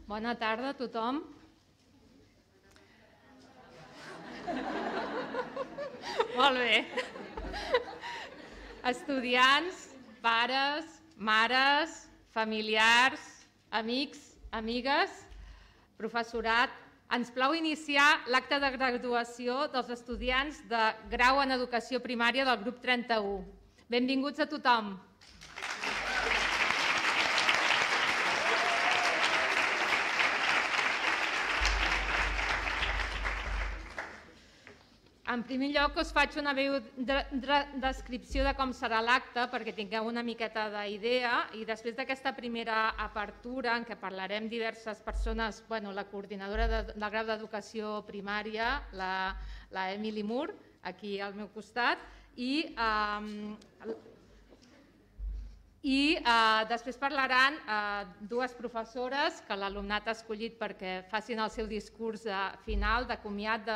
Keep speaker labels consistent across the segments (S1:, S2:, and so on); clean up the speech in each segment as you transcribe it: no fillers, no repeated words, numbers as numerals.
S1: Bona tarda a tothom. Molt bé. Estudiants, pares, mares, familiars, amics, amigues, professorat, ens plau iniciar l'acte de graduació dels estudiants de grau en educació primària del grup 31. Benvinguts a tothom. En primer lloc, us faig una breu descripció de com serà l'acte perquè tingueu una miqueta d'idea i després d'aquesta primera apertura en què parlarem diverses persones, la coordinadora del grau d'educació primària, la Emily Moore, aquí al meu costat, i després parlaran dues professores que l'alumnat ha escollit perquè facin el seu discurs final de comiat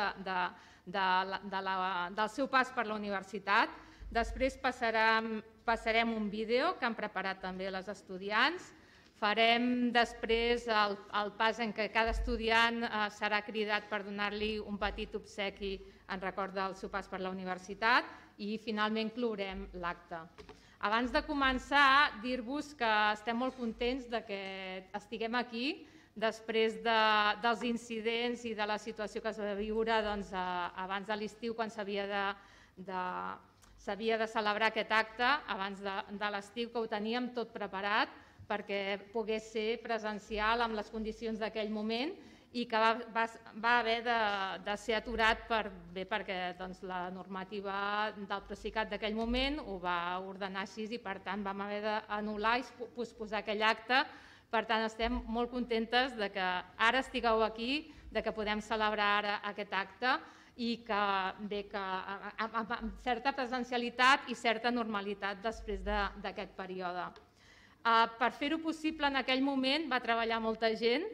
S1: del seu pas per la universitat. Després passarem un vídeo que han preparat també les estudiants. Farem després el pas en què cada estudiant serà cridat per donar-li un petit obsequi en record del seu pas per la universitat i finalment clourem l'acte. Abans de començar, dir-vos que estem molt contents que estiguem aquí després dels incidents i de la situació que es va viure abans de l'estiu, quan s'havia de celebrar aquest acte, abans de l'estiu, que ho teníem tot preparat perquè pogués ser presencial amb les condicions d'aquell moment i que va haver de ser aturat perquè la normativa del Procicat d'aquell moment ho va ordenar així i per tant vam haver d'anul·lar i posposar aquell acte. Per tant, estem molt contentes que ara estigueu aquí, que podem celebrar ara aquest acte i que amb certa presencialitat i certa normalitat després d'aquest període. Per fer-ho possible en aquell moment va treballar molta gent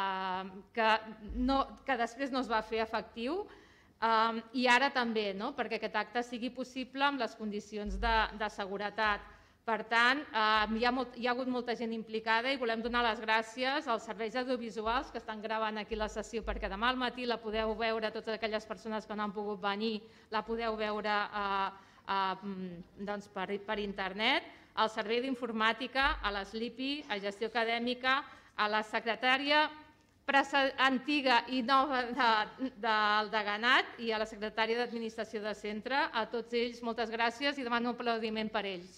S1: que després no es va fer efectiu i ara també, perquè aquest acte sigui possible amb les condicions de seguretat. Per tant, hi ha hagut molta gent implicada i volem donar les gràcies als serveis audiovisuals que estan gravant aquí la sessió perquè demà al matí la podeu veure, totes aquelles persones que no han pogut venir la podeu veure per internet, al servei d'informàtica, a l'SLIPI, a gestió acadèmica, a la secretària antiga i nova del deganat i a la secretària d'administració de centre. A tots ells moltes gràcies i demano un aplaudiment per ells.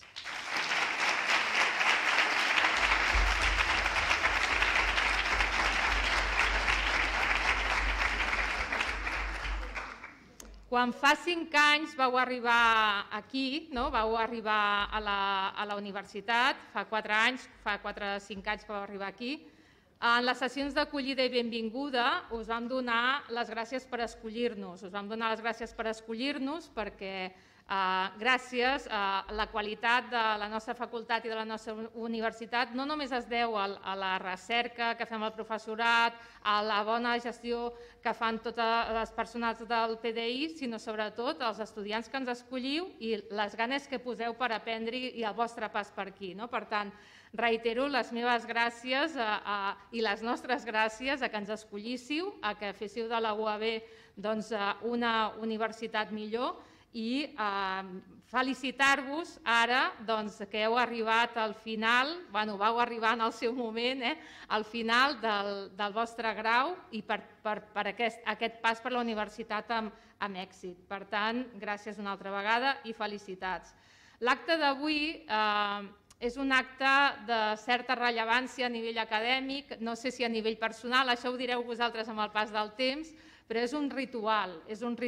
S1: Quan fa 5 anys vau arribar aquí, vau arribar a la universitat, fa 4 anys, fa 4 o 5 anys que vau arribar aquí, en les sessions d'acollida i benvinguda us vam donar les gràcies per escollir-nos. Us vam donar les gràcies per escollir-nos perquè gràcies a la qualitat de la nostra facultat i de la nostra universitat no només es deu a la recerca que fem el professorat, a la bona gestió que fan totes les persones del PDI, sinó sobretot als estudiants que ens escolliu i les ganes que poseu per aprendre i el vostre pas per aquí. Per tant, reitero les meves gràcies i les nostres gràcies a que ens escollíssiu, a que féssiu de la UAB una universitat millor i felicitar-vos ara que heu arribat al final, vau arribar en el seu moment, al final del vostre grau i per aquest pas per la universitat amb èxit. Per tant, gràcies una altra vegada i felicitats. L'acte d'avui és un acte de certa rellevància a nivell acadèmic, no sé si a nivell personal, això ho direu vosaltres amb el pas del temps, però és un ritual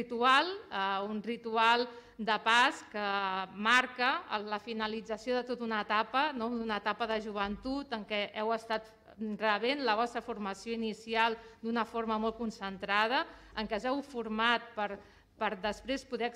S1: de pas que marca la finalització de tota una etapa, una etapa de joventut en què heu estat rebent la vostra formació inicial d'una forma molt concentrada, en què us heu format per després poder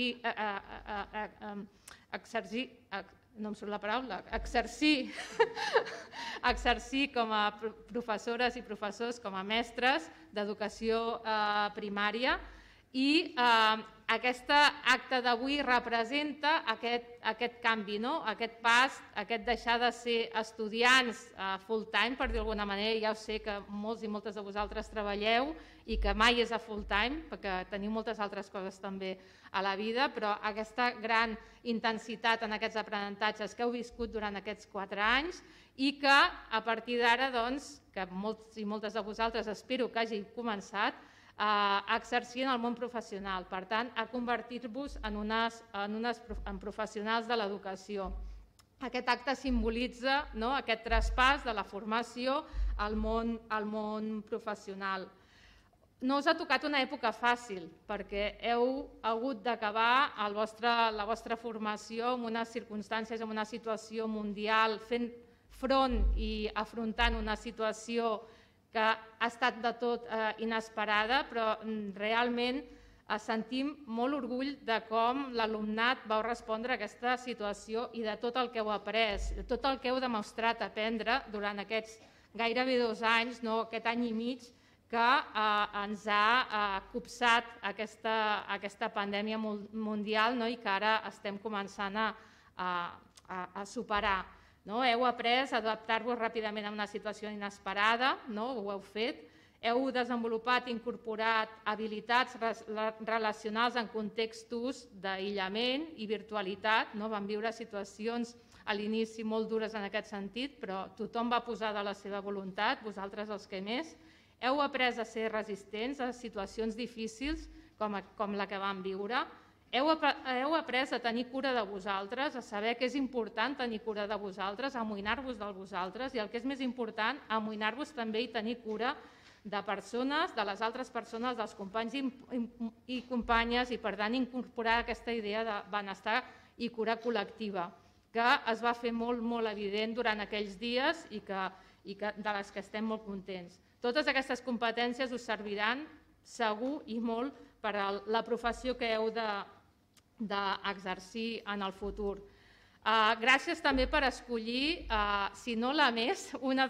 S1: exercir com a professores i professors, com a mestres d'educació primària i Aquest acte d'avui representa aquest canvi, aquest pas, aquest deixar de ser estudiants full time, per dir d'alguna manera. Ja ho sé que molts i moltes de vosaltres treballeu i que mai és a full time, perquè teniu moltes altres coses també a la vida, però aquesta gran intensitat en aquests aprenentatges que heu viscut durant aquests 4 anys i que a partir d'ara, que molts i moltes de vosaltres espero que hagi començat a exercir en el món professional, per tant, a convertir-vos en professionals de l'educació. Aquest acte simbolitza aquest traspàs de la formació al món professional. No us ha tocat una època fàcil, perquè heu hagut d'acabar la vostra formació en unes circumstàncies, en una situació mundial, fent front i afrontant una situació que ha estat de tot inesperada, però realment sentim molt orgull de com l'alumnat vau respondre a aquesta situació i de tot el que heu après, de tot el que heu demostrat aprendre durant aquests gairebé 2 anys, aquest any i mig, que ens ha copsat aquesta pandèmia mundial i que ara estem començant a superar. Heu après a adaptar-vos ràpidament a una situació inesperada, ho heu fet, heu desenvolupat i incorporat habilitats relacionals en contextos d'aïllament i virtualitat. Vam viure situacions a l'inici molt dures en aquest sentit, però tothom va posar de la seva voluntat, vosaltres els que més. Heu après a ser resistents a situacions difícils com la que vam viure. Heu après a tenir cura de vosaltres, a saber que és important tenir cura de vosaltres, a amoïnar-vos de vosaltres i el que és més important, a amoïnar-vos també i tenir cura de persones, de les altres persones, dels companys i companyes i per tant incorporar aquesta idea de benestar i cura col·lectiva que es va fer molt, molt evident durant aquells dies i de les que estem molt contents. Totes aquestes competències us serviran segur i molt per a la professió que heu d'exercir en el futur. Gràcies també per escollir, si no la més, una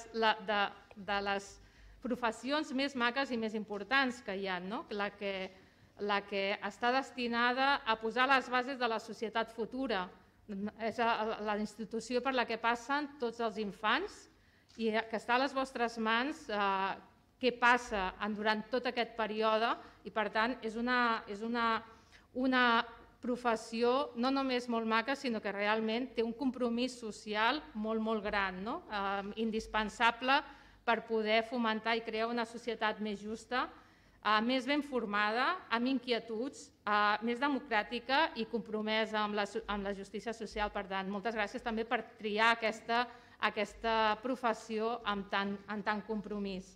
S1: de les professions més maques i més importants que hi ha, la que està destinada a posar les bases de la societat futura. És la institució per la que passen tots els infants i que està a les vostres mans què passa durant tot aquest període i per tant és una professió no només molt maca sinó que realment té un compromís social molt, molt gran, indispensable per poder fomentar i crear una societat més justa, més ben formada, amb inquietuds, més democràtica i compromesa amb la justícia social. Per tant, moltes gràcies també per triar aquesta professió amb tant compromís.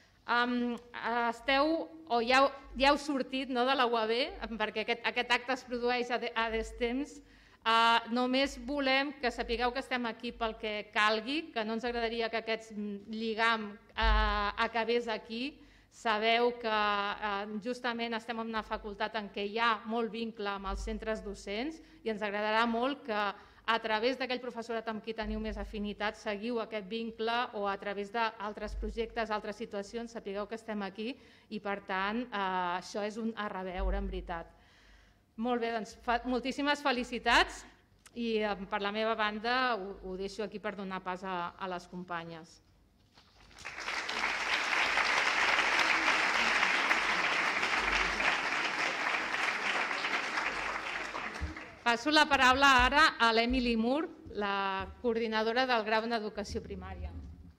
S1: Ja heu sortit de la UAB, perquè aquest acte es produeix a destemps. Només volem que sapigueu que estem aquí pel que calgui, que no ens agradaria que aquest lligam acabés aquí. Sabeu que justament estem en una facultat en què hi ha molt vincle amb els centres docents i ens agradarà molt que a través d'aquell professorat amb qui teniu més afinitat seguiu aquest vincle o a través d'altres projectes, altres situacions, sapigueu que estem aquí i per tant això és un a reveure en veritat. Molt bé, doncs moltíssimes felicitats i per la meva banda ho deixo aquí per donar pas a les companyes. Passo la paraula ara a l'Emily Moore, la coordinadora del grau en Educació Primària.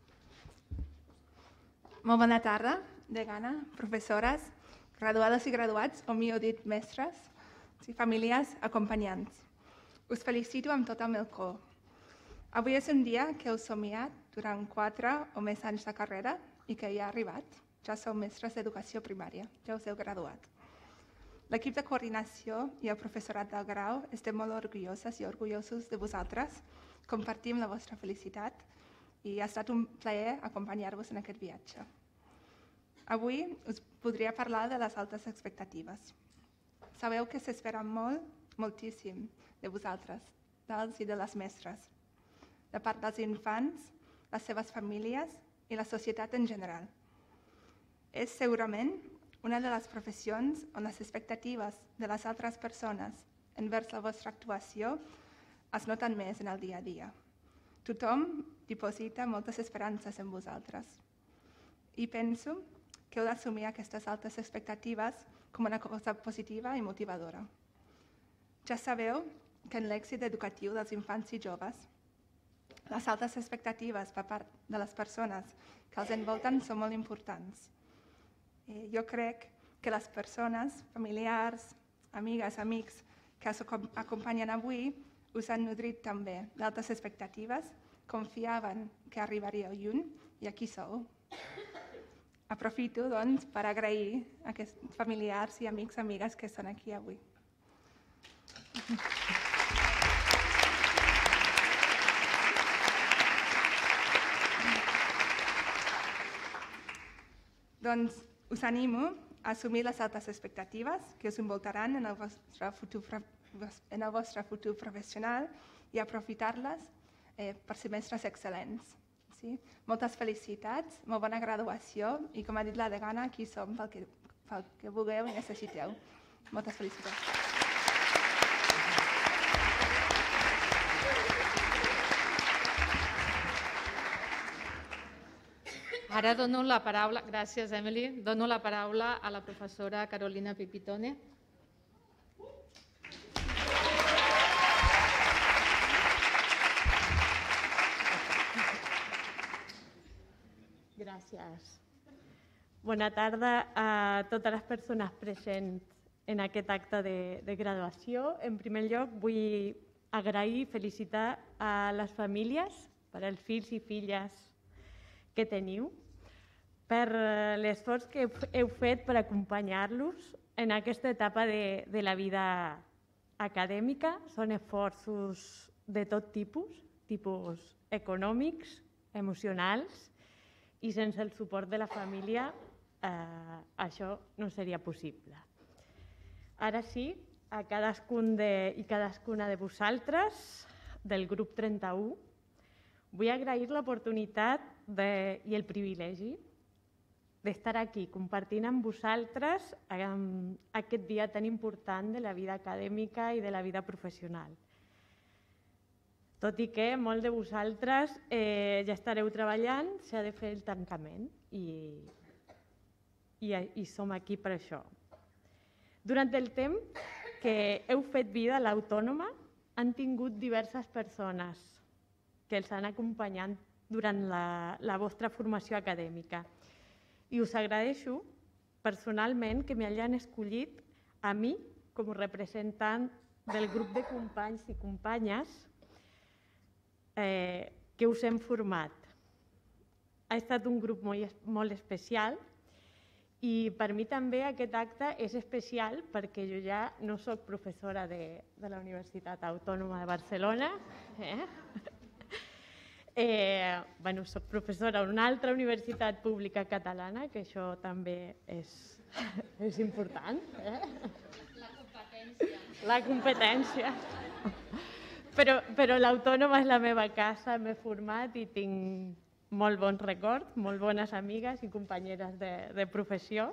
S2: Molt bona tarda, degana, professores, graduades i graduats, o millor dit, mestres, famílies, acompanyants. Us felicito amb tot el meu cor. Avui és un dia que heu somiat durant 4 o més anys de carrera i que ja ha arribat. Ja sou mestres d'educació primària, ja us heu graduat. L'equip de coordinació i el professorat del grau estem molt orgulloses i orgullosos de vosaltres. Compartim la vostra felicitat i ha estat un plaer acompanyar-vos en aquest viatge. Avui us podria parlar de les altes expectatives. Sabeu que s'espera molt, moltíssim, de vosaltres, dels i de les mestres, de part dels infants, les seves famílies i la societat en general. És segurament una de les professions on les expectatives de les altres persones envers la vostra actuació es noten més en el dia a dia. Tothom diposita moltes esperances en vosaltres. I penso que heu d'assumir aquestes altes expectatives com una cosa positiva i motivadora. Ja sabeu que en l'èxit educatiu dels infants i joves, les altes expectatives per part de les persones que els envolten són molt importants. Jo crec que les persones, familiars, amigues, amics que us acompanyen avui us han nodrit també d'altes expectatives, confiaven que arribaríeu lluny i aquí sou. Aprofito, doncs, per agrair a aquests familiars i amics, amigues que són aquí avui. Doncs us animo a assumir les altes expectatives que us envoltaran en el vostre futur professional i aprofitar-les per ser mestres excel·lents. Sí? Moltes felicitats, molt bona graduació i, com ha dit la degana, aquí som pel que vulgueu i necessiteu. Moltes felicitats.
S1: Ara dono la paraula, gràcies Emily, dono la paraula a la professora Carolina Pipitone.
S3: Gràcies. Bona tarda a totes les persones presents en aquest acte de graduació. En primer lloc, vull agrair i felicitar a les famílies per als fills i filles que teniu, per l'esforç que heu fet per acompanyar-los en aquesta etapa de la vida acadèmica. Són esforços de tot tipus econòmics, emocionals, i sense el suport de la família això no seria possible. Ara sí, a cadascun i cadascuna de vosaltres, del grup 31, vull agrair l'oportunitat i el privilegi d'estar aquí compartint amb vosaltres aquest dia tan important de la vida acadèmica i de la vida professional. Tot i que molts de vosaltres ja estareu treballant, s'ha de fer el tancament i som aquí per això. Durant el temps que heu fet vida a l'Autònoma, han tingut diverses persones que els han acompanyat durant la vostra formació acadèmica. I us agraeixo personalment que m'hayan escollit a mi com a representant del grup de companys i companyes que us hem format. Ha estat un grup molt especial i per mi també aquest acte és especial perquè jo ja no soc professora de la Universitat Autònoma de Barcelona. Soc professora d'una altra universitat pública catalana, que això també és important. La competència. Però l'Autònoma és la meva casa, m'he format i tinc molt bons records, molt bones amigues i companyeres de professió.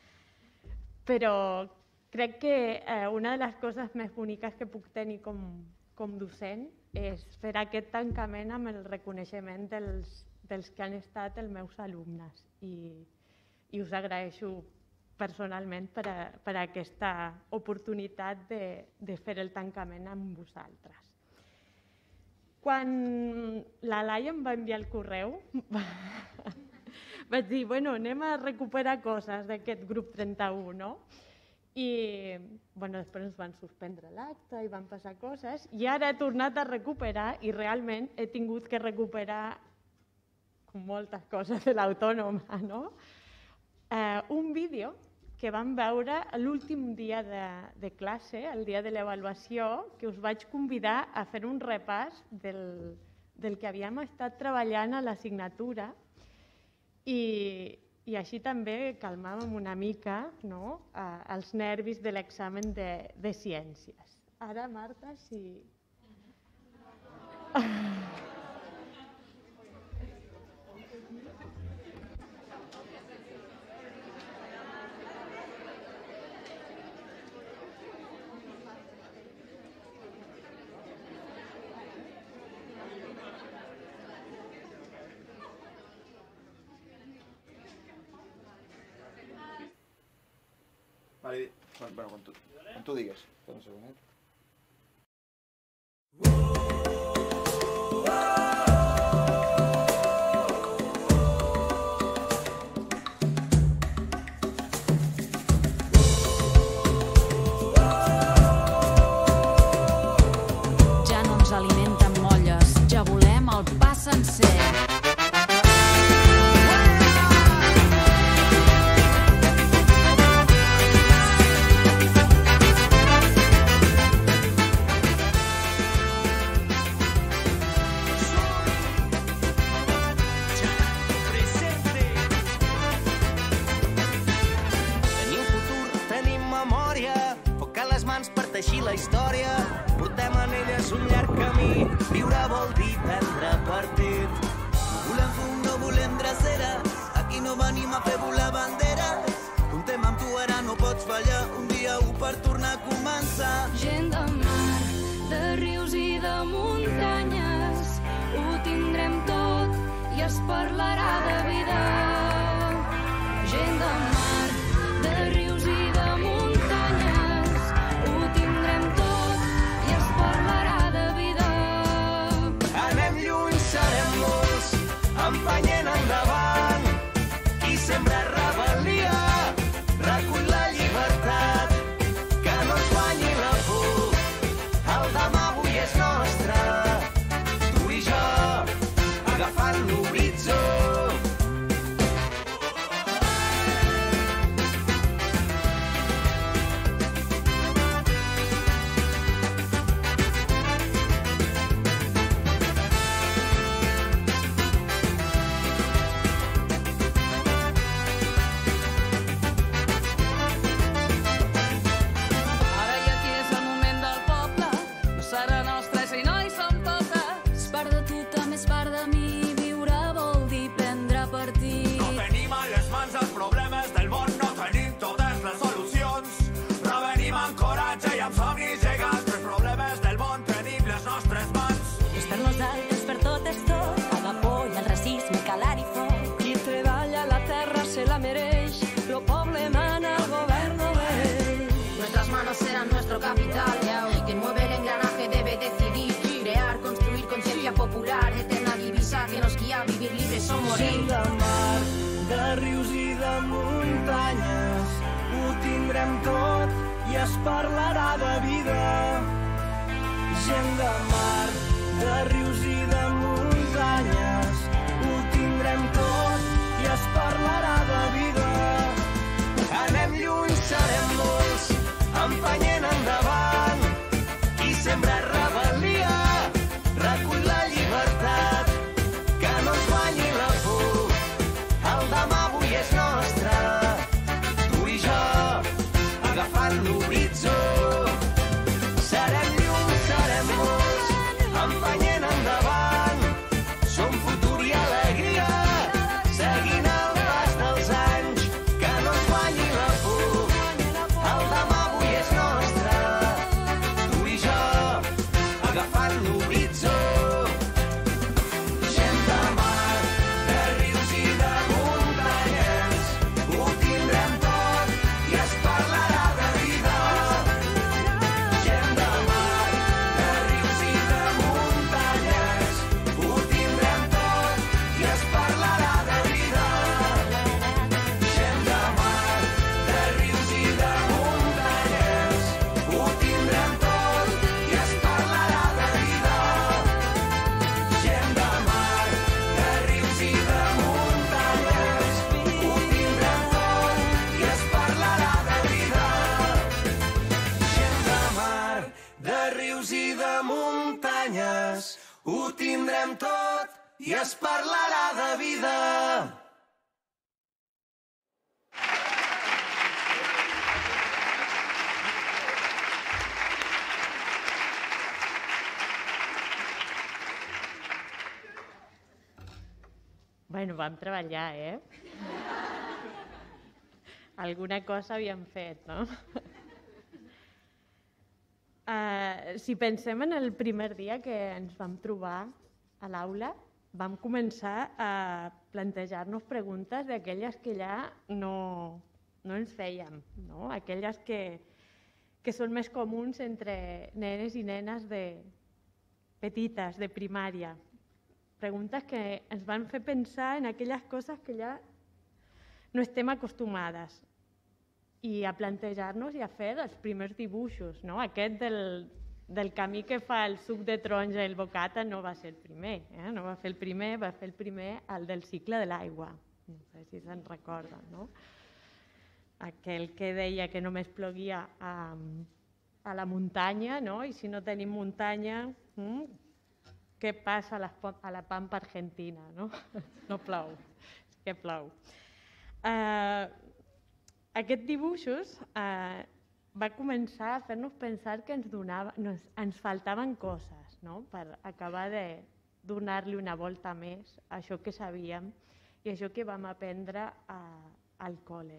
S3: Però crec que una de les coses més boniques que puc tenir com docent és fer aquest tancament amb el reconeixement dels que han estat els meus alumnes. I us agraeixo personalment per aquesta oportunitat de fer el tancament amb vosaltres. Quan la Laia em va enviar el correu, vaig dir, anem a recuperar coses d'aquest grup 31, no? I després ens van suspendre l'acte i van passar coses i ara he tornat a recuperar i realment he tingut que recuperar moltes coses de l'Autònoma, no? Un vídeo que vam veure l'últim dia de classe, el dia de l'avaluació, que us vaig convidar a fer un repàs del que havíem estat treballant a l'assignatura i així també calmàvem una mica els nervis de l'examen de ciències. Ara, Marta, si...
S4: Bueno, quan tu digues. Un segonet.
S5: Ja no ens alimenten molles, ja volem el pa sencer.
S6: Teixir la història, portem en elles un llarg camí. Viure vol dir prendre partit. No volem fum, no volem dreceres, aquí no venim a fer volar banderes. Comptem amb tu, ara no pots fallar, un dia u per tornar a començar.
S7: Gent de mar, de rius i de muntanyes, ho tindrem tot i es parlarà de vida. Gent de mar, de rius i de muntanyes, ho tindrem tot i es parlarà de vida.
S6: Anem lluny, serem molts, empenyent endavant. Qui sembra rebel·lia, recull la llibertat. Que no ens guanyi la por, el demà avui és nostre. Tu i jo, agafant l'horitzó.
S7: Ara i aquí és el moment del poble, no serà nostra si no hi som totes. És part de tu, també és part de mi, viure vol dir prendre partit.
S6: No tenim a les mans els problemes del món, no tenim totes les solucions, però venim amb coratge i amb somnis gegants. Els problemes del món tenim les nostres mans.
S5: És per nosaltres, per tot és tot, a la por i el racisme, calar i foc.
S7: Qui treballa la terra se la mereix, lo poble mana, el govern no ve.
S8: Nuestras manos serán nuestro capital. Quien mueve el engranaje debe decidir. Crear, construir conciencia popular. Eterna divisa que nos guía a vivir libres o morir.
S6: Gent de mar, de rius i de muntanyes, ho tindrem tot i es parlarà de vida. Gent de mar, de rius i de muntanyes, ho tindrem tot i es parlarà de vida. Anem lluny, serem molts, empenyent endavant. Qui sembra rebel·lia, recull la llibertat. Que no ens guanyi la por, el demà avui és nostre. Tu i jo, agafant l'horitzó. Serem llum, serem molts, empenyent endavant. Som futur i alegria, seguint el pas dels anys. Que no ens guanyi la por, el demà avui és nostre. Tu i jo, agafant l'horitzó. Gent de mar, de rius i de muntanyes, ho tindrem tot i es parlarà de vida. Gent de mar, de rius i de muntanyes, ho tindrem tot i es parlarà de vida. Gent de mar, de rius i de muntanyes, ho tindrem tot i es parlarà de vida. Gent de mar, de rius i de muntanyes, ho tindrem tot i es parlarà de vida. Gent de mar, de rius i de muntanyes, ho tindrem tot i es parlarà de vida.
S3: Bueno, vam treballar, Alguna cosa havíem fet, no? Si pensem en el primer dia que ens vam trobar a l'aula, vam començar a plantejar-nos preguntes d'aquelles que ja no no ens fèiem, no? Aquelles que són més comuns entre nenes i nenes petites, de primària. Preguntes que ens van fer pensar en aquelles coses que ja no estem acostumades i a plantejar-nos i a fer els primers dibuixos, no? Aquest del camí que fa el suc de taronja i el bocata no va ser el primer, no va fer el primer, va fer el primer el del cicle de l'aigua, no sé si se'n recorden, no? Aquell que deia que només ploguia a la muntanya, no? I si no tenim muntanya, què passa a la Pampa Argentina, no? No plou, és que plou. Aquests dibuixos va començar a fer-nos pensar que ens faltaven coses, no? Per acabar de donar-li una volta més a això que sabíem i això que vam aprendre al col·le.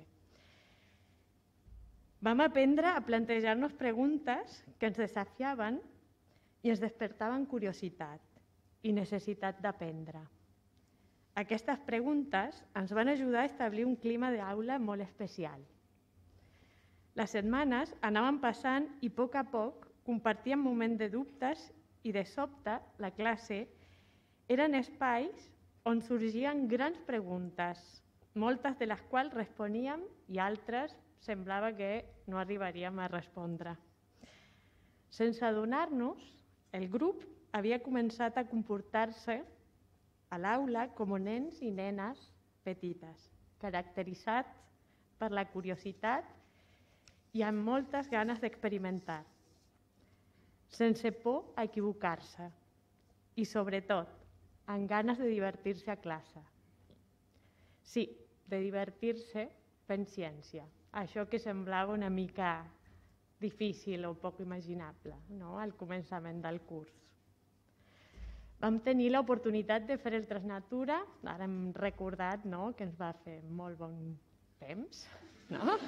S3: Vam aprendre a plantejar-nos preguntes que ens desafiaven i ens despertaven curiositat i necessitat d'aprendre. Aquestes preguntes ens van ajudar a establir un clima d'aula molt especial. Les setmanes anaven passant i a poc compartíem moments de dubtes i de sobte la classe eren espais on sorgien grans preguntes, moltes de les quals responíem i altres semblava que no arribaríem a respondre. Sense adonar-nos, el grup havia començat a comportar-se a l'aula com nens i nenes petites, caracteritzats per la curiositat i amb moltes ganes d'experimentar, sense por a equivocar-se i, sobretot, amb ganes de divertir-se a classe. Sí, de divertir-se fent ciència, això que semblava una mica difícil o poc imaginable, no? Al començament del curs. Vam tenir l'oportunitat de fer el Transnatura, ara hem recordat, no?, que ens va fer molt bon temps, no?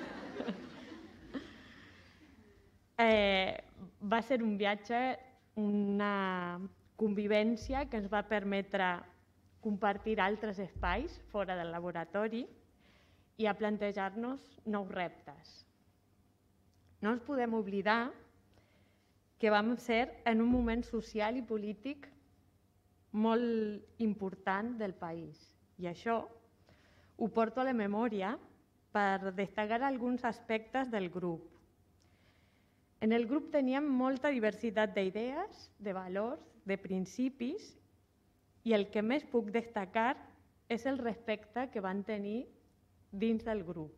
S3: Va ser un viatge, una convivència que ens va permetre compartir altres espais fora del laboratori i a plantejar-nos nous reptes. No ens podem oblidar que vam ser en un moment social i polític molt important del país i això ho porto a la memòria per destacar alguns aspectes del grup. En el grup teníem molta diversitat d'idees, de valors, de principis i el que més puc destacar és el respecte que van tenir dins del grup.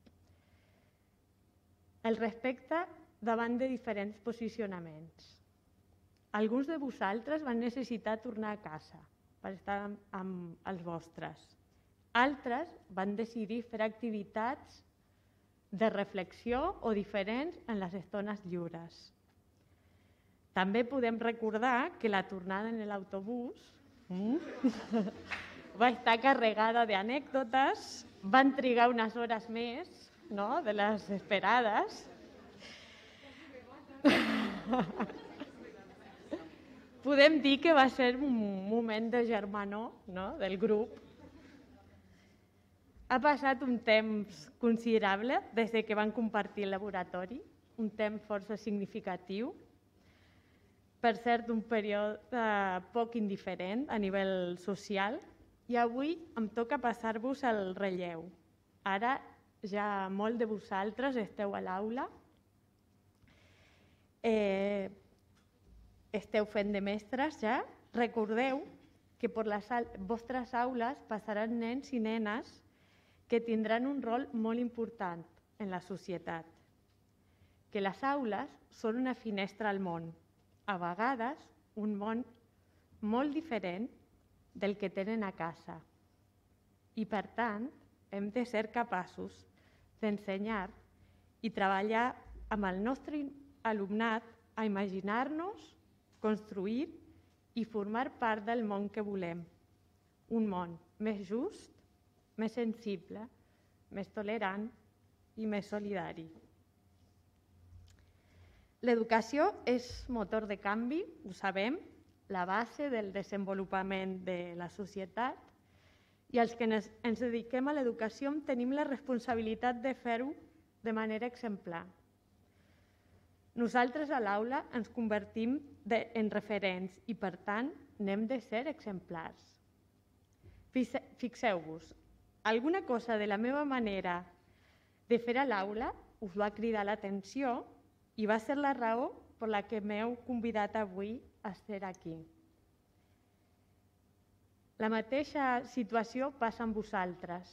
S3: El respecte davant de diferents posicionaments. Alguns de vosaltres van necessitar tornar a casa per estar amb els vostres. Altres van decidir fer activitats de reflexió o diferents en les estones lliures. També podem recordar que la tornada en l'autobús va estar carregada d'anècdotes, van trigar unes hores més, no?, de les esperades. Podem dir que va ser un moment de germanor, no?, del grup. Ha passat un temps considerable des que van compartir el laboratori, un temps força significatiu, per cert, un període poc indiferent a nivell social, i avui em toca passar-vos el relleu. Ara ja molt de vosaltres esteu a l'aula, esteu fent de mestres ja. Recordeu que per les vostres aules passaran nens i nenes que tindran un rol molt important en la societat. Que les aules són una finestra al món, a vegades un món molt diferent del que tenen a casa. I per tant, hem de ser capaços d'ensenyar i treballar amb el nostre alumnat a imaginar-nos, construir i formar part del món que volem. Un món més just, més sensible, més tolerant i més solidari. L'educació és motor de canvi, ho sabem, la base del desenvolupament de la societat i els que ens dediquem a l'educació tenim la responsabilitat de fer-ho de manera exemplar. Nosaltres a l'aula ens convertim en referents i, per tant, n'hem de ser exemplars. Fixeu-vos, alguna cosa de la meva manera de fer a l'aula us va cridar l'atenció i va ser la raó per la que m'heu convidat avui a ser aquí. La mateixa situació passa amb vosaltres.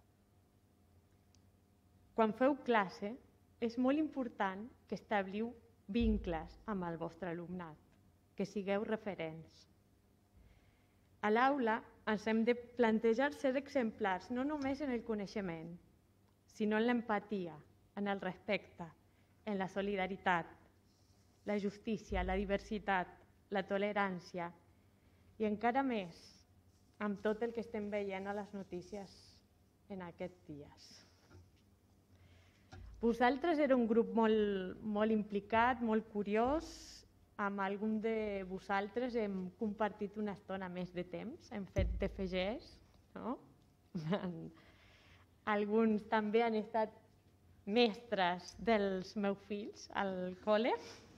S3: Quan feu classe, és molt important que establiu vincles amb el vostre alumnat, que sigueu referents. A l'aula ens hem de plantejar ser exemplars no només en el coneixement, sinó en l'empatia, en el respecte, en la solidaritat, la justícia, la diversitat, la tolerància i encara més amb tot el que estem veient a les notícies en aquests dies. Vosaltres era un grup molt implicat, molt curiós. Amb algun de vosaltres hem compartit una estona més de temps, hem fet TFGs, no? Alguns també han estat mestres dels meus fills al col·le.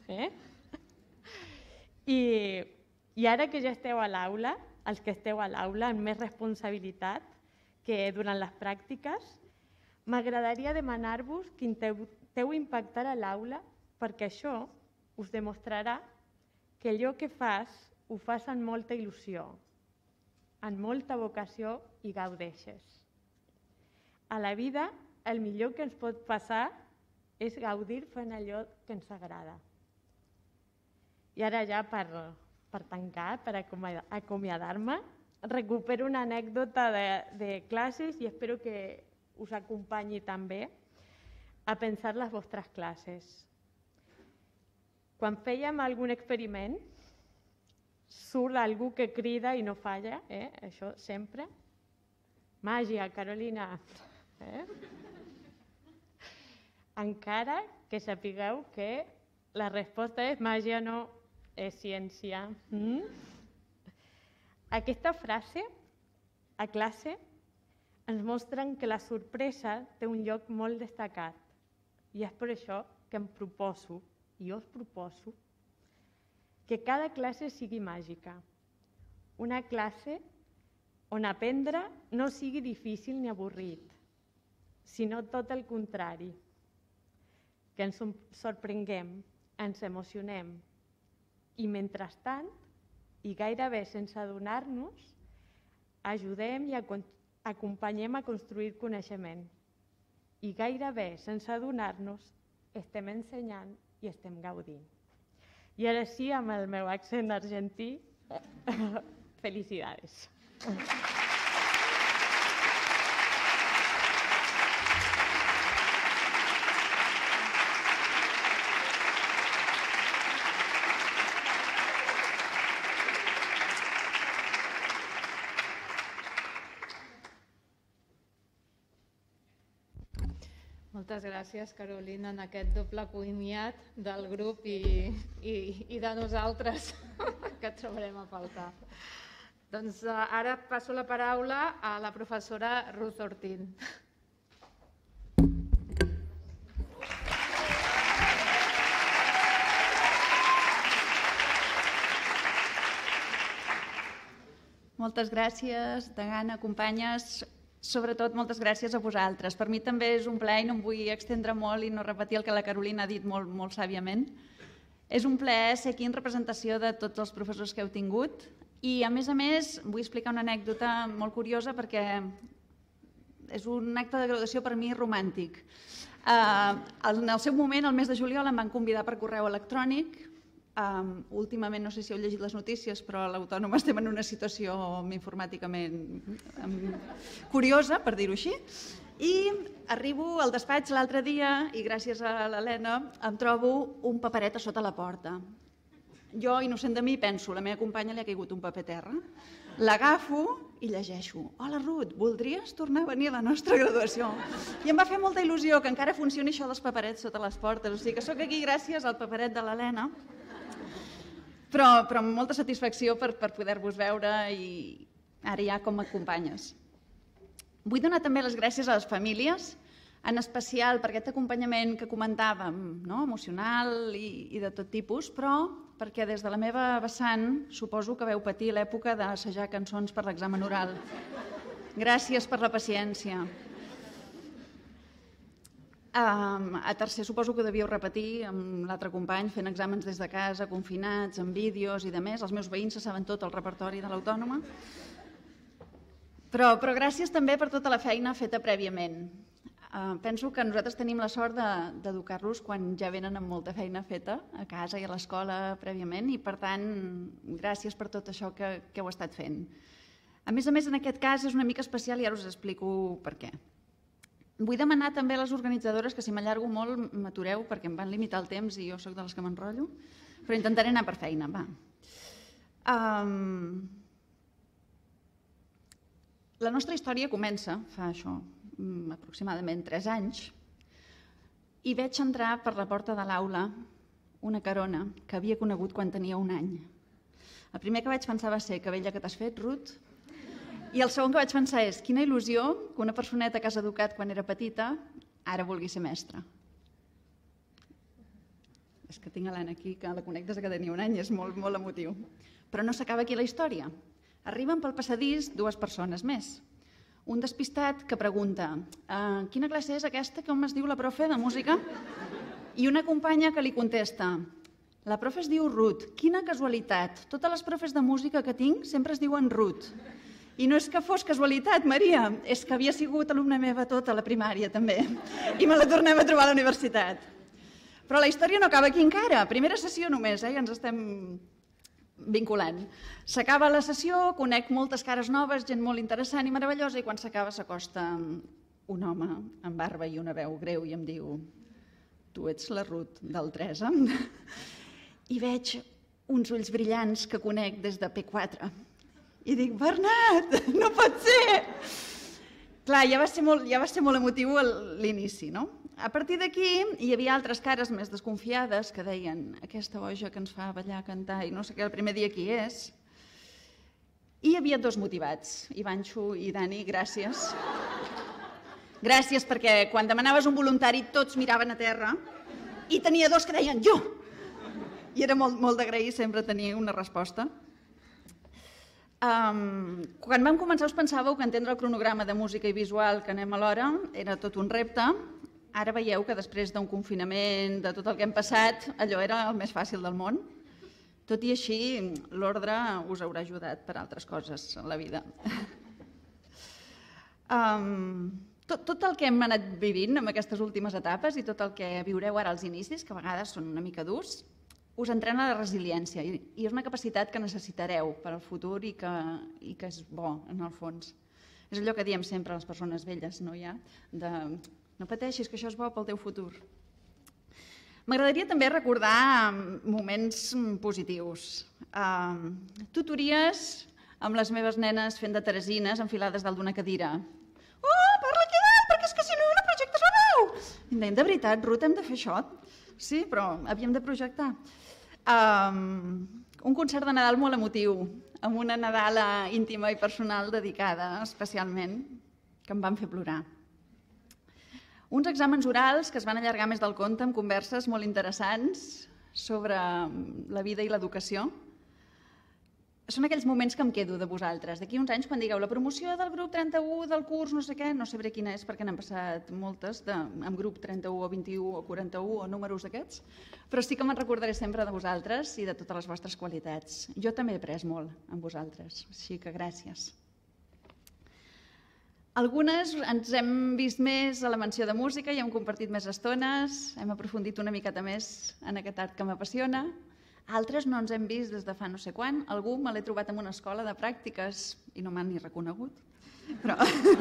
S3: I ara que ja esteu a l'aula, els que esteu a l'aula amb més responsabilitat que durant les pràctiques, m'agradaria demanar-vos que intenteu impactar a l'aula perquè això us demostrarà que allò que fas ho fas amb molta il·lusió, amb molta vocació i gaudeixes. A la vida, el millor que ens pot passar és gaudir fent allò que ens agrada. I ara ja per tancar, per acomiadar-me, recupero una anècdota de classes i espero que us acompanyi també a pensar les vostres classes. Quan fèiem algun experiment, surt algú que crida i no falla, això sempre. Màgia, Carolina. Encara que sapigueu que la resposta és màgia, no és ciència. Aquesta frase, a classe, ens mostren que la sorpresa té un lloc molt destacat i és per això que em proposo, i us proposo, que cada classe sigui màgica. Una classe on aprendre no sigui difícil ni avorrit, sinó tot el contrari, que ens sorprenguem, ens emocionem i, mentrestant, i gairebé sense adonar-nos, ajudem i acompanyem a construir coneixement. I gairebé sense adonar-nos estem ensenyant i estem gaudint. I ara sí, amb el meu accent argentí, felicidades.
S1: Moltes gràcies, Carolina, en aquest doble comiat del grup i de nosaltres, que et trobarem a faltar. Doncs ara passo la paraula a la professora Ruth Ortín.
S9: Moltes gràcies, degana, companyes. Sobretot, moltes gràcies a vosaltres. Per mi també és un plaer i no em vull extendre molt i no repetir el que la Carolina ha dit molt sàviament. És un plaer ser aquí en representació de tots els professors que heu tingut i, a més, vull explicar una anècdota molt curiosa perquè és un acte de graduació per mi romàntic. En el seu moment, el mes de juliol, em van convidar per correu electrònic. Últimament, no sé si heu llegit les notícies, però a l'Autònoma estem en una situació informàticament curiosa, per dir-ho així, i arribo al despatx l'altre dia i gràcies a l'Helena em trobo un paperet a sota la porta. Jo, innocent de mi, penso, la meva companya li ha caigut un paper a terra, l'agafo i llegeixo. Hola, Ruth, voldries tornar a venir a la nostra graduació? I em va fer molta il·lusió que encara funcioni això dels paperets sota les portes, o sigui que sóc aquí gràcies al paperet de l'Helena, però amb molta satisfacció per poder-vos veure i ara ja com a companyes. Vull donar també les gràcies a les famílies, en especial per aquest acompanyament que comentàvem, emocional i de tot tipus, però perquè des de la meva vessant suposo que vau patir l'època d'assajar cançons per l'examen oral. Gràcies per la paciència. A tercer suposo que devíeu repetir amb l'altre company fent exàmens des de casa, confinats, amb vídeos i de més. Els meus veïns se saben tot el repertori de l'Autònoma. Però gràcies també per tota la feina feta prèviament. Penso que nosaltres tenim la sort d'educar-los quan ja venen amb molta feina feta a casa i a l'escola prèviament i, per tant, gràcies per tot això que heu estat fent. A més, en aquest cas és una mica especial i ara us explico per què. Vull demanar també a les organitzadores que si m'allargo molt m'atureu perquè em van limitar el temps i jo sóc de les que m'enrotllo, però intentaré anar per feina. La nostra història comença, fa això, aproximadament 3 anys, i veig entrar per la porta de l'aula una carona que havia conegut quan tenia 1 any. El primer que vaig pensar va ser, que vella que t'has fet, Ruth? I el segon que vaig pensar és, quina il·lusió que una personeta que has educat quan era petita ara vulgui ser mestra. És que tinc l'Anna aquí, que la conec des que tenia 1 any, és molt emotiu. Però no s'acaba aquí la història. Arriben pel passadís 2 persones més. Un despistat que pregunta, quina classe és aquesta, com es diu la profe de música? I una companya que li contesta, la profe es diu Ruth, quina casualitat, totes les profes de música que tinc sempre es diuen Ruth. I no és que fos casualitat, Maria, és que havia sigut alumna meva tota la primària també, i me la tornem a trobar a la universitat. Però la història no acaba aquí encara, primera sessió només, ja ens estem vinculant. S'acaba la sessió, conec moltes cares noves, gent molt interessant i meravellosa, i quan s'acaba s'acosta un home amb barba i una veu greu i em diu, tu ets la Ruth del Teresa? I veig uns ulls brillants que conec des de P4. I dic, Bernat, no pot ser! Clar, ja va ser molt emotiu l'inici, no? A partir d'aquí hi havia altres cares més desconfiades que deien aquesta boja que ens fa ballar, cantar i no sé què, el primer dia qui és. I hi havia 2 motivats, Ivanxo i Dani, gràcies. Gràcies perquè quan demanaves un voluntari tots miraven a terra i tenia 2 que deien jo! I era molt d'agrair sempre tenir una resposta. Quan vam començar us pensàveu que entendre el cronograma de música i visual que anem alhora era tot un repte. Ara veieu que després d'un confinament, de tot el que hem passat, allò era el més fàcil del món. Tot i així, l'ordre us haurà ajudat per altres coses en la vida. Tot el que hem anat vivint en aquestes últimes etapes i tot el que viureu ara als inicis, que a vegades són una mica durs, us entrena la resiliència i és una capacitat que necessitareu per al futur i que és bo, en el fons. És allò que diem sempre a les persones velles, no hi ha? No pateixis, que això és bo pel teu futur. M'agradaria també recordar moments positius. Tutories amb les meves nenes fent de teresines enfilades dalt d'una cadira. Oh, parla aquí dalt, perquè és que si no, no projectes la veu! I em deien, de veritat, Ruth, hem de fer això? Sí, però havíem de projectar. Un concert de Nadal molt emotiu, amb una Nadala íntima i personal dedicada especialment, que em van fer plorar. Uns exàmens orals que es van allargar més del compte amb converses molt interessants sobre la vida i l'educació. Són aquells moments que em quedo de vosaltres. D'aquí uns anys, quan digueu la promoció del grup 31 del curs, no sé què, no sabré quina és perquè n'han passat moltes, amb grup 31 o 21 o 41 o números d'aquests, però sí que me'n recordaré sempre de vosaltres i de totes les vostres qualitats. Jo també he après molt amb vosaltres, així que gràcies. Algunes ens hem vist més a la menció de música i hem compartit més estones, hem aprofundit una miqueta més en aquest art que m'apassiona. Altres no ens hem vist des de fa no sé quan. Algú me l'he trobat en una escola de pràctiques i no m'han ni reconegut. Però...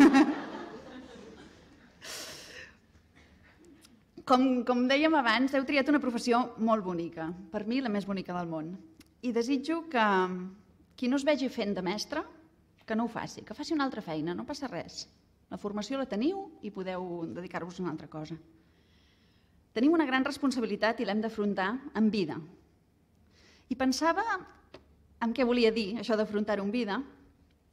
S9: Com dèiem abans, heu triat una professió molt bonica, per mi la més bonica del món. I desitjo que qui no es vegi fent de mestre, que no ho faci, que faci una altra feina, no passa res. La formació la teniu i podeu dedicar-vos a una altra cosa. Tenim una gran responsabilitat i l'hem d'afrontar amb vida. I pensava en què volia dir això d'afrontar-ho amb vida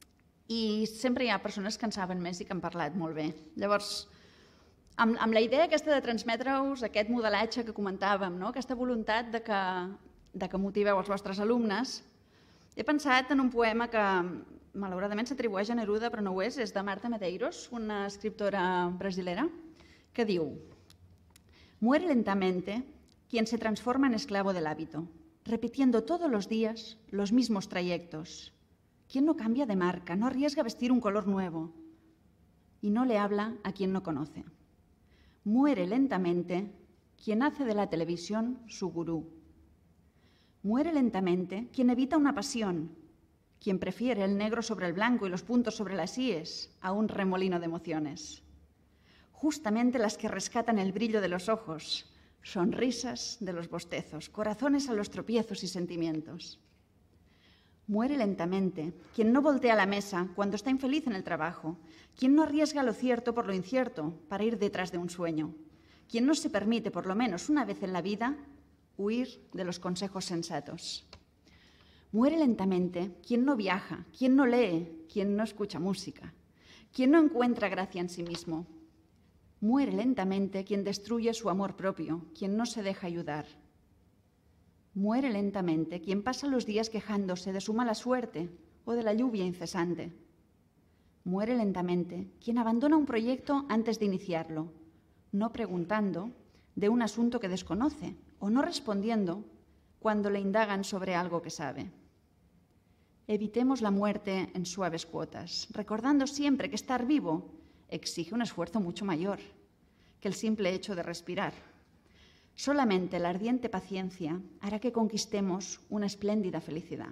S9: i sempre hi ha persones que en saben més i que han parlat molt bé. Llavors, amb la idea aquesta de transmetre-us aquest modelatge que comentàvem, aquesta voluntat de que motiveu els vostres alumnes, he pensat en un poema que malauradament s'atribueix a Neruda, però no ho és de Marta Medeiros, una escriptora brasilera, que diu: «Muere lentamente quien se transforma en esclavo del hábito, repitiendo todos los días los mismos trayectos. Quien no cambia de marca, no arriesga a vestir un color nuevo y no le habla a quien no conoce. Muere lentamente quien hace de la televisión su gurú. Muere lentamente quien evita una pasión, quien prefiere el negro sobre el blanco y los puntos sobre las íes a un remolino de emociones. Justamente las que rescatan el brillo de los ojos, sonrisas de los bostezos, corazones a los tropiezos y sentimientos. Muere lentamente quien no voltea la mesa cuando está infeliz en el trabajo, quien no arriesga lo cierto por lo incierto para ir detrás de un sueño, quien no se permite, por lo menos una vez en la vida, huir de los consejos sensatos. Muere lentamente quien no viaja, quien no lee, quien no escucha música, quien no encuentra gracia en sí mismo. Muere lentamente quien destruye su amor propio, quien no se deja ayudar. Muere lentamente quien pasa los días quejándose de su mala suerte o de la lluvia incesante. Muere lentamente quien abandona un proyecto antes de iniciarlo, no preguntando de un asunto que desconoce o no respondiendo cuando le indagan sobre algo que sabe. Evitemos la muerte en suaves cuotas, recordando siempre que estar vivo exige un esfuerzo mucho mayor que el simple hecho de respirar. Solamente la ardiente paciencia hará que conquistemos una esplèndida felicitat.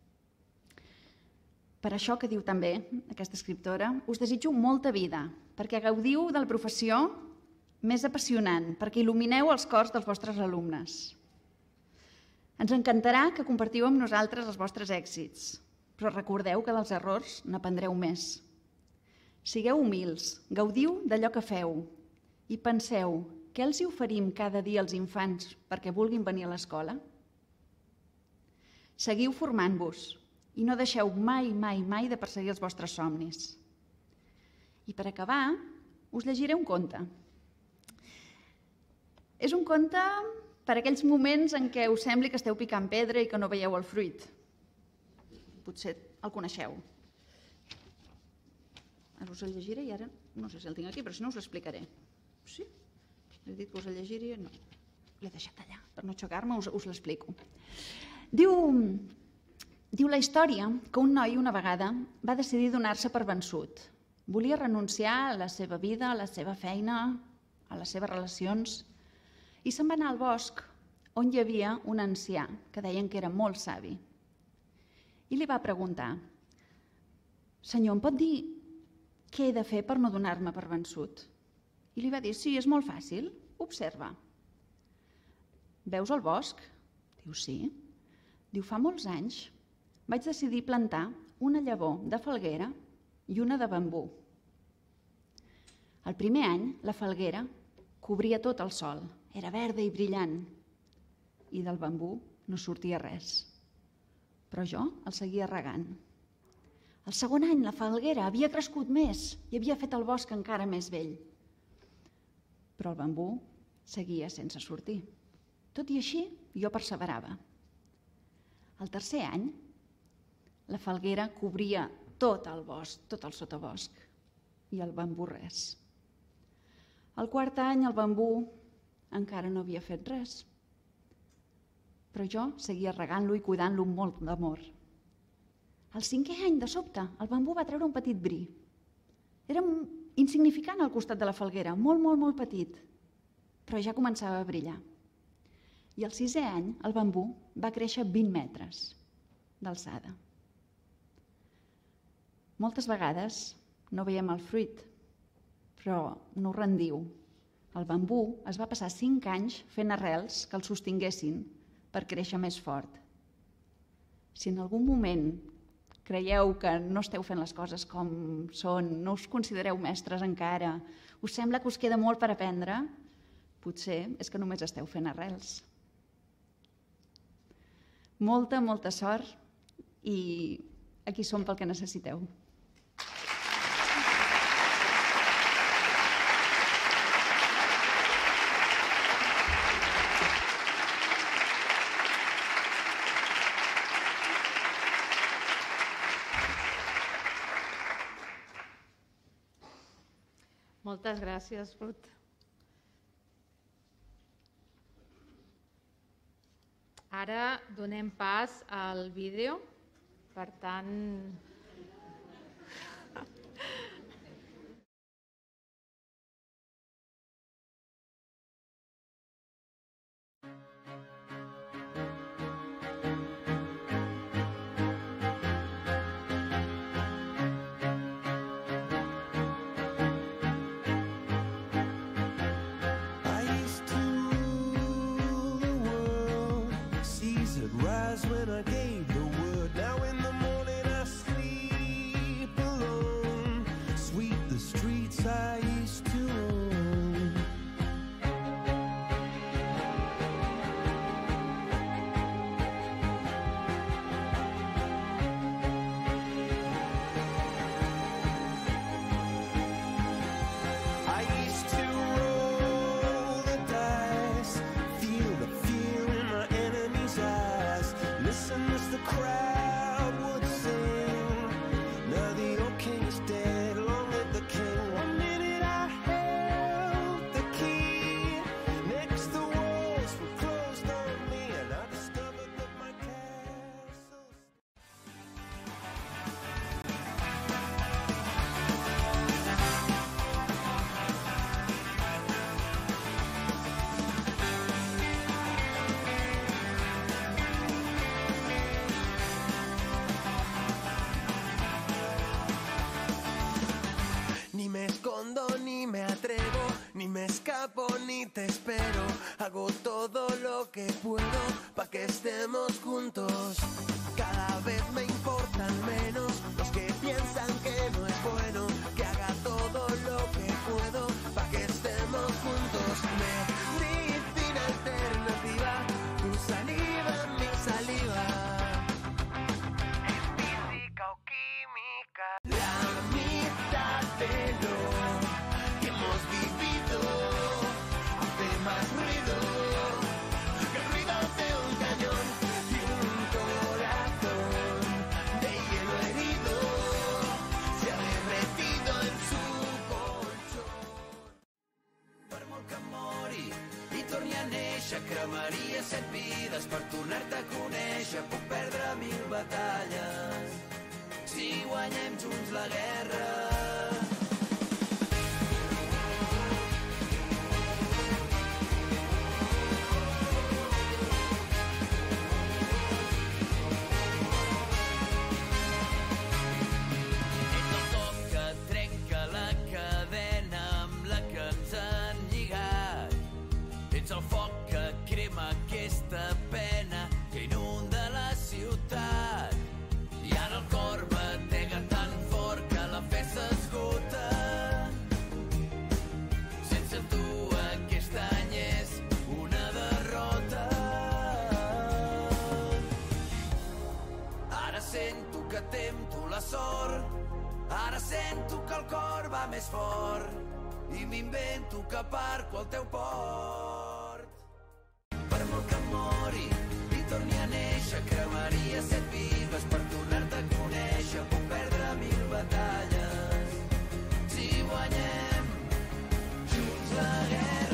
S9: Per això que diu també aquesta escriptora, us desitjo molta vida, perquè gaudiu de la professió més apassionant, perquè il·lumineu els cors dels vostres alumnes. Ens encantarà que compartiu amb nosaltres els vostres èxits, però recordeu que dels errors n'aprendreu més. Sigueu humils, gaudiu d'allò que feu i penseu què els hi oferim cada dia als infants perquè vulguin venir a l'escola? Seguiu formant-vos i no deixeu mai, mai, mai de perseguir els vostres somnis. I per acabar, us llegiré un conte. És un conte per aquells moments en què us sembli que esteu picant pedra i que no veieu el fruit. Potser el coneixeu. Ara us el llegiré i ara no sé si el tinc aquí, però si no us l'explicaré. Sí? He dit que us el llegiria? No. L'he deixat allà, per no xocar-me us l'explico. Diu la història que un noi una vegada va decidir donar-se per vençut. Volia renunciar a la seva vida, a la seva feina, a les seves relacions, i se'n va anar al bosc on hi havia un ancià que deien que era molt savi. I li va preguntar: «Senyor, em pot dir què he de fer per no donar-me per vençut?» I li va dir: «Sí, és molt fàcil, observa. Veus el bosc?» Diu: «Sí». Diu: «Fa molts anys vaig decidir plantar una llavor de falguera i una de bambú. El primer any la falguera cobria tot el sol, era verda i brillant, i del bambú no sortia res. Però jo el seguia regant. El segon any la falguera havia crescut més i havia fet el bosc encara més vell. Però el bambú seguia sense sortir. Tot i així, jo perseverava. El tercer any, la falguera cobria tot el bosc, tot el sotabosc, i el bambú res. El quart any, el bambú encara no havia fet res. Però jo seguia regant-lo i cuidant-lo amb molt d'amor. El cinquè any, de sobte, el bambú va treure un petit bri. Era insignificant al costat de la falguera, molt, molt, molt petit, però ja començava a brillar. I el sisè any, el bambú va créixer 20 metres d'alçada. Moltes vegades no veiem el fruit, però no ho rendiu. El bambú es va passar 5 anys fent arrels que el sostinguessin per créixer més fort. Si en algun moment creieu que no esteu fent les coses com són, no us considereu mestres encara, us sembla que us queda molt per aprendre, potser és que només esteu fent arrels. Molta, molta sort i aquí som pel que necessiteu.
S1: Moltes gràcies, Ruth. Ara donem pas al vídeo, per tant...
S6: Ni te espero, hago todo lo que puedo pa' que estemos juntos. Cada vez me importan menos los que piensan que no es bueno, que haga todo lo que puedo pa' que estemos juntos. Medicina alternativa, tu saliva, mi saliva. Es física o química. La mitad de lo que hemos vivido más ruido que el ruido de un cañón y un corazón de hielo herido se ha derretido en su colchón. Per molt que mori i torni a néixer, cremaria 7 vides per tornar-te a conèixer. Puc perdre 1000 batalles si guanyem junts la guerra. El foc que crema aquesta pena que inunda la ciutat. I ara el cor batega tan fort que la fe s'esgota. Sense tu aquest any és una derrota. Ara sento que tempto la sort, ara sento que el cor va més fort i m'invento que aparco al teu port. Per molt que mori i torni a néixer, cremaria 7 vides per tornar-te a conèixer. Puc perdre 1000 batalles si guanyem junts la guerra.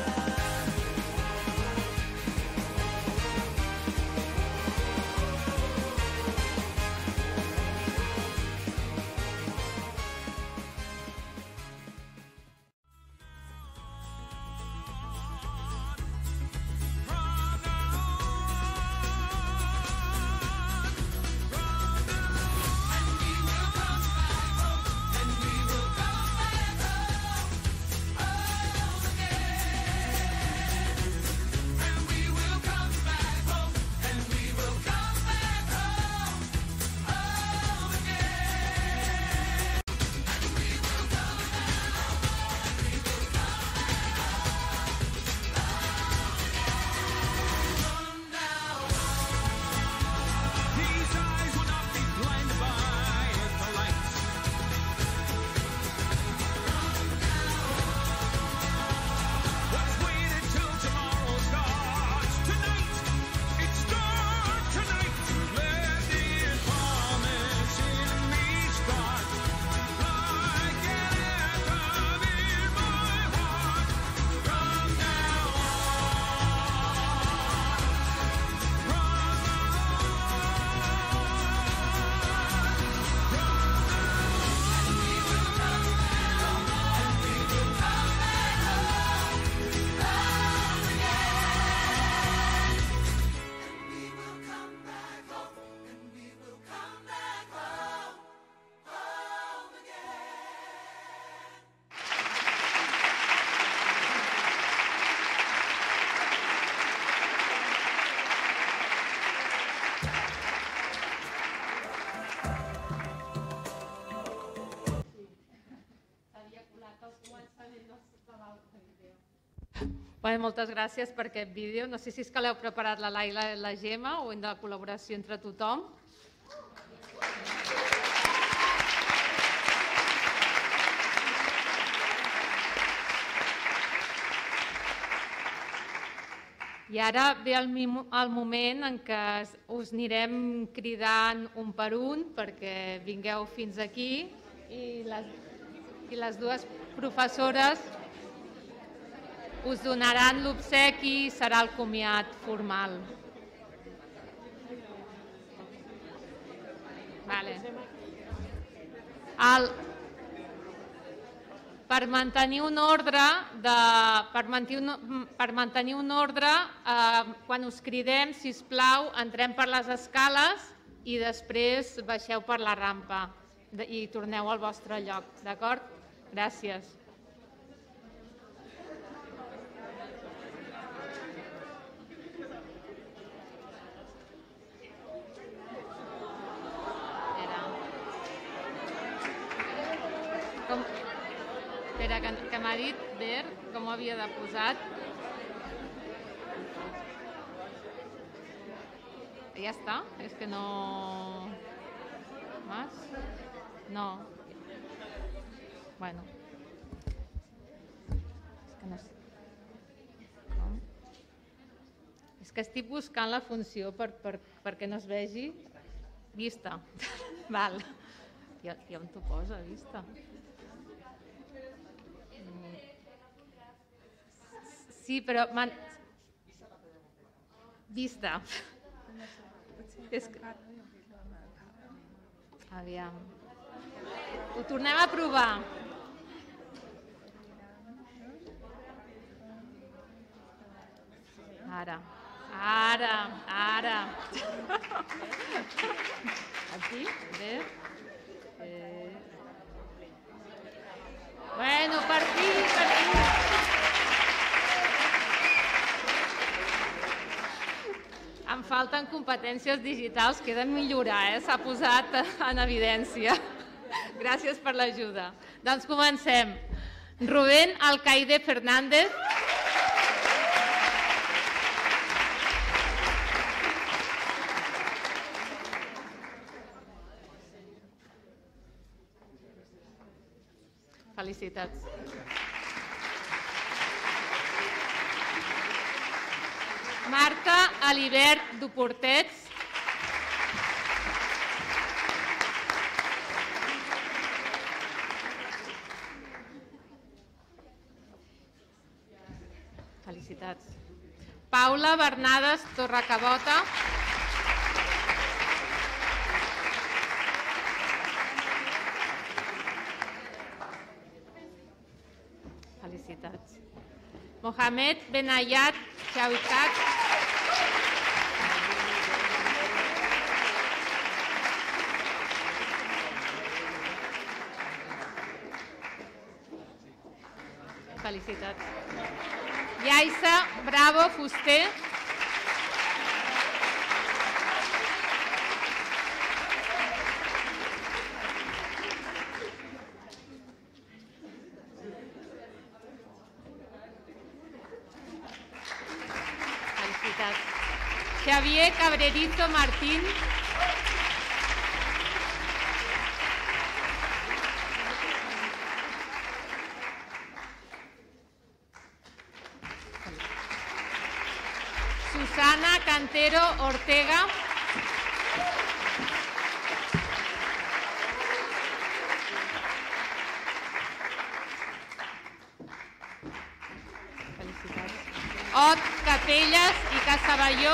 S1: Moltes gràcies per aquest vídeo. No sé si és que l'heu preparat la Laila i la Gemma o de col·laboració entre tothom. I ara ve el moment en què us anirem cridant un per un perquè vingueu fins aquí i les dues professores us donaran l'obsequi i serà el comiat formal. Per mantenir un ordre, quan us cridem, sisplau, entrem per les escales i després baixeu per la rampa i torneu al vostre lloc, d'acord? Gràcies. Espera, que m'ha dit Bert com ho havia de posar. Ja està? És que no... Más? No. Bueno. És que no sé. Com? És que estic buscant la funció perquè no es vegi. Vista. Val. I on t'ho posa, vista? Sí, però... Vista. Aviam. Ho tornem a provar. Ara. Aquí, bé. Bueno, per aquí. Em falten competències digitals, que he de millorar, s'ha posat en evidència. Gràcies per l'ajuda. Doncs comencem. Rubén Alcaide Fernández. Felicitats. Marta Alibert Duportets. Felicitats. Paula Bernades Torrecabota. Felicitats. Mohamed Benayat Chauitat. Felicitats. Yaisa Bravo Fuster. Felicitats. Xavier Cabrerizo Martín. Susana Cantero Ortega. Felicitats. Ot Capelles i Casaballó.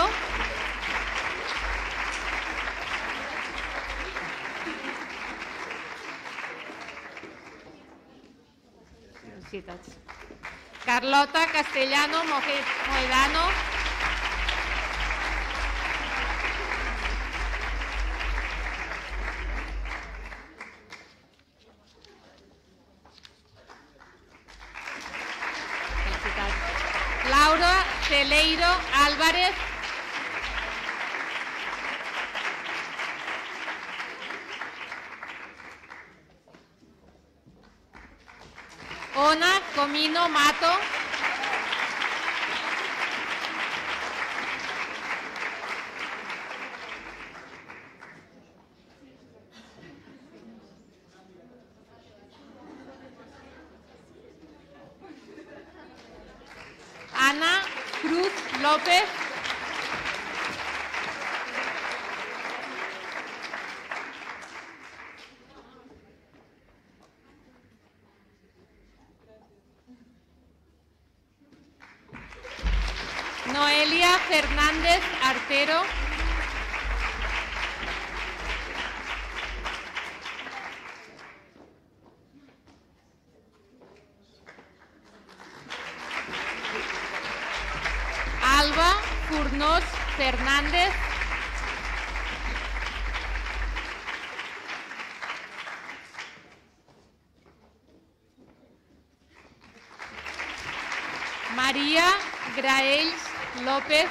S1: Felicitats. Carlota Castellano Moedano. Laura Celeiro Álvarez. Ona Comino Mato. Cruz López. Noelia Fernández Artero. Alba Furnós Fernández. Maria Graells López.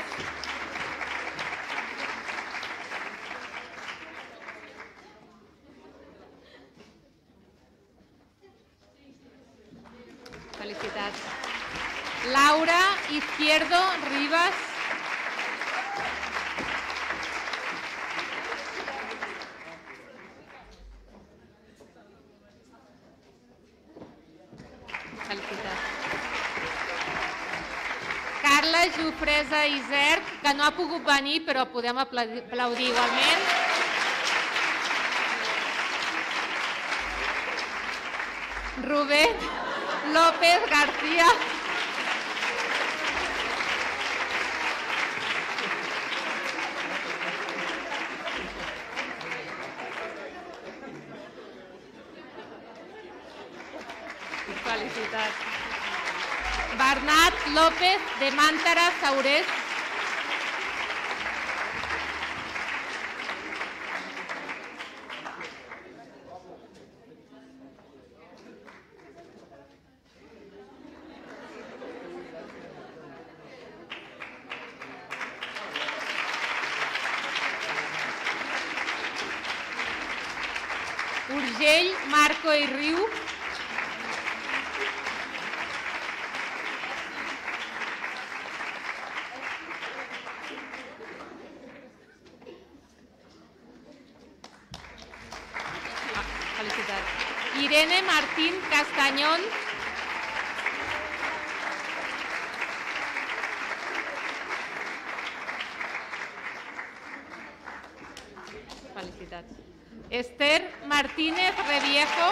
S1: Felicitats. Laura Izquierdo Rivas. Felicitats. Carla Jofresa Isert, que no ha pogut venir, però podem aplaudir igualment. Rubén López García. Felicitats. Bernat López de Màntara Saurés. Urgell Marco i Riu. Irene Martín Castañón. Felicitats. Esther Martínez Reviejo.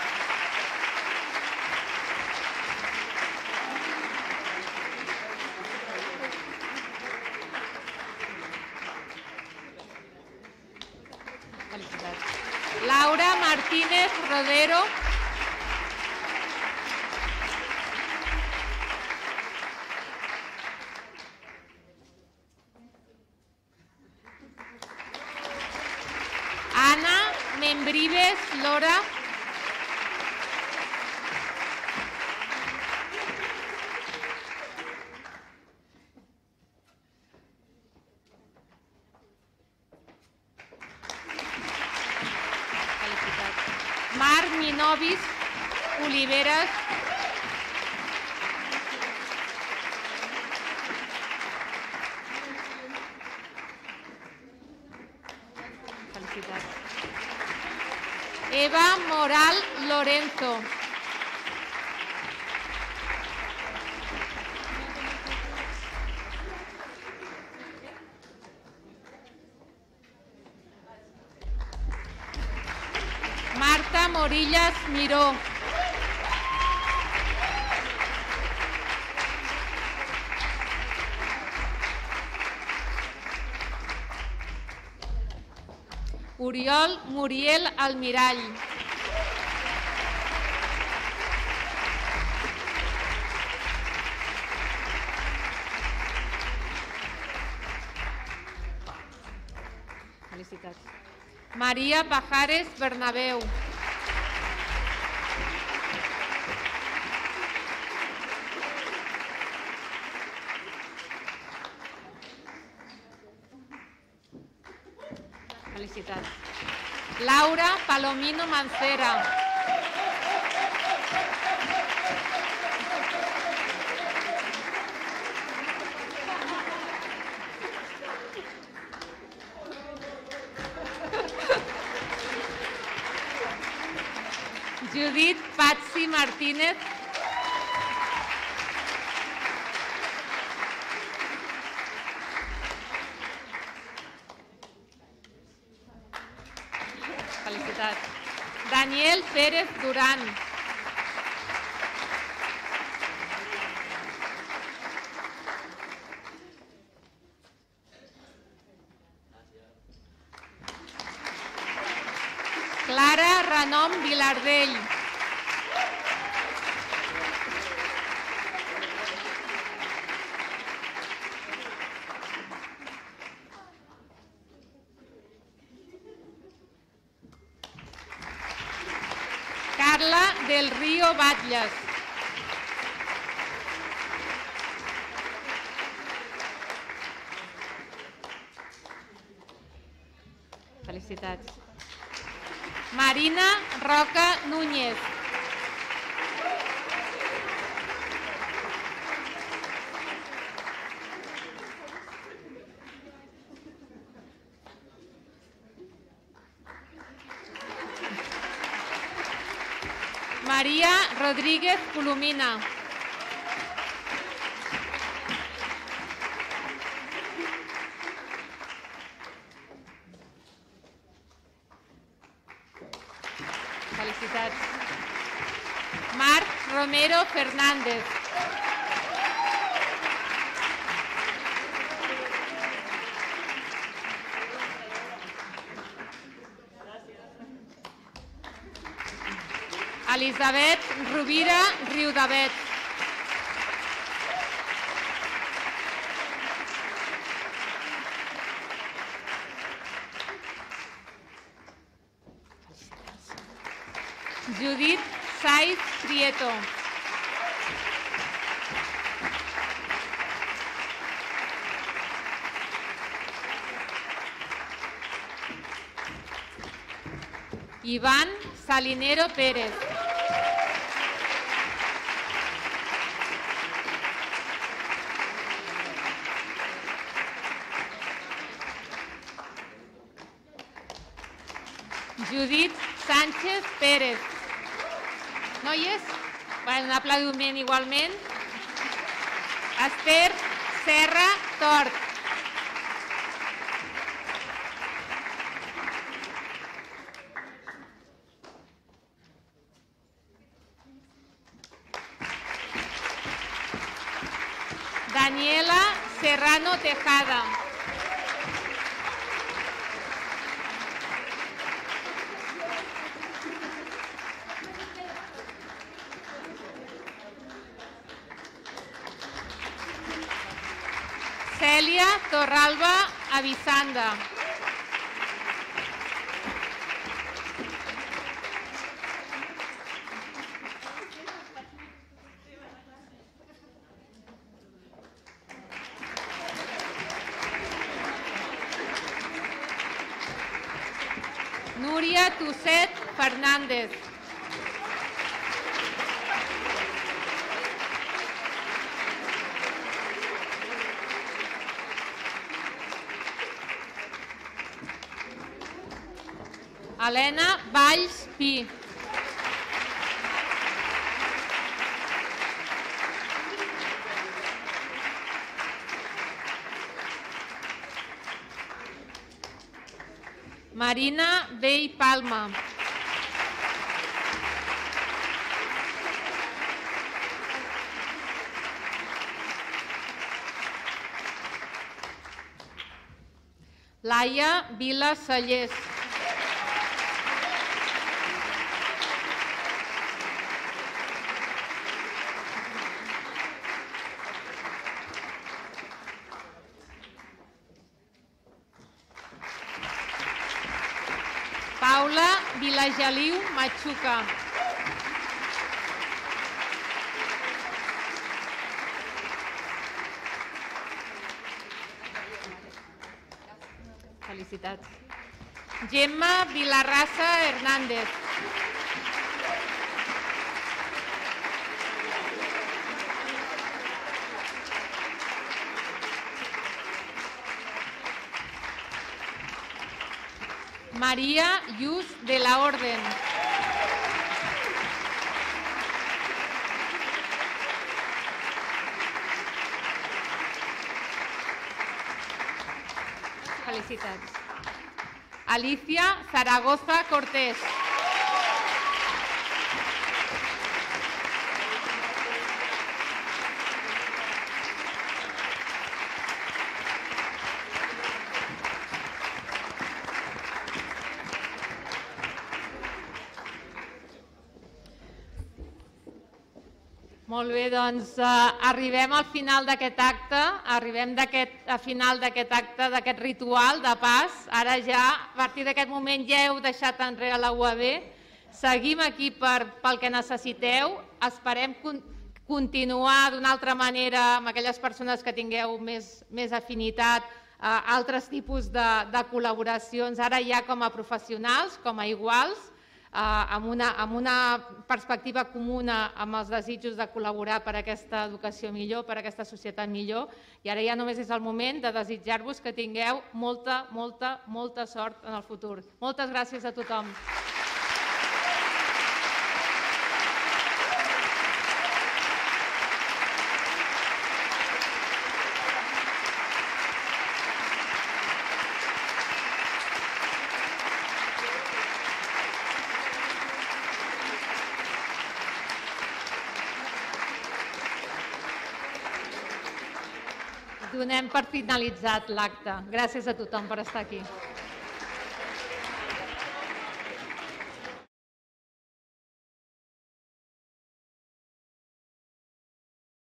S1: Felicitats. Laura Martínez Rodero. Ana Membrives Lora. Marc Minovis Oliveres. Felicitats. Eva Moral Lorenzo. Marta Morillas Miró. Oriol Muriel Almirall. Felicitats. Maria Pajares Bernabeu. Felicitats. Laura Palomino Mancera. Judit Patsi Martínez. Daniel Pérez Durán. Clara Renom Vilardell. Carla del Río Batlles. Felicitats. Marina Roca Núñez. María Rodríguez Colomina. Felicitats. Marc Romero Fernández. Elisabet Rovira Riudavet. Judit Saiz Prieto. Iván Salinero Pérez. Judit Sánchez Pérez. Noies? Un aplaudiment igualment. Esther Serra Tort. Daniela Serrano Tejada. Cèlia Torralba Avisanda. Núria Tusset Fernández. Helena Valls Pi. Marina Vell Palma. Laia Vila Sallés. Paula Vilageliu Machuca. Felicitats. Gemma Vilarrasa Hernández. María Luz de la Orden. Felicitats. Alicia Zaragoza Cortés. Molt bé, doncs arribem al final d'aquest acte, al final d'aquest acte, d'aquest ritual de pas. Ara ja, a partir d'aquest moment, ja heu deixat enrere la UAB. Seguim aquí pel que necessiteu. Esperem continuar d'una altra manera amb aquelles persones que tingueu més afinitat, altres tipus de col·laboracions, ara ja com a professionals, com a iguals, amb una perspectiva comuna amb els desitjos de col·laborar per a aquesta educació millor, per a aquesta societat millor. I ara ja només és el moment de desitjar-vos que tingueu molta, molta, molta sort en el futur. Moltes gràcies a tothom. Donem per finalitzat l'acte. Gràcies a tothom per estar aquí.